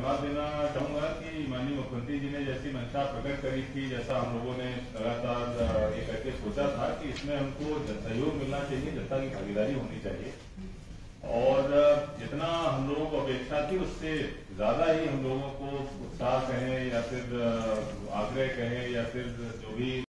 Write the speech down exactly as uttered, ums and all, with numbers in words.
जवाब देना चाहूंगा कि माननीय मुख्यमंत्री जी ने जैसी मंशा प्रकट करी थी, जैसा हम लोगों ने लगातार ये करके सोचा था कि इसमें हमको सहयोग मिलना चाहिए, जनता की भागीदारी होनी चाहिए और जितना हम लोगों को अपेक्षा थी उससे ज्यादा ही हम लोगों को उत्साह कहें या फिर आग्रह कहें या फिर जो भी